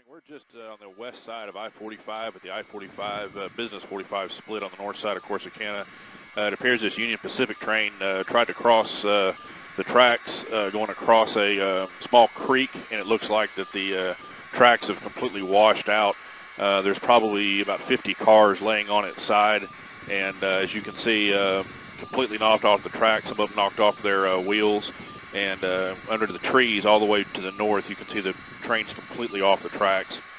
We're just on the west side of I-45 at the I-45 Business 45 split on the north side of Corsicana. It appears this Union Pacific train tried to cross the tracks going across a small creek, and it looks like that the tracks have completely washed out. There's probably about 50 cars laying on its side, and as you can see, completely knocked off the track. Some of them knocked off their wheels, and under the trees all the way to the north, you can see the train's completely off the tracks.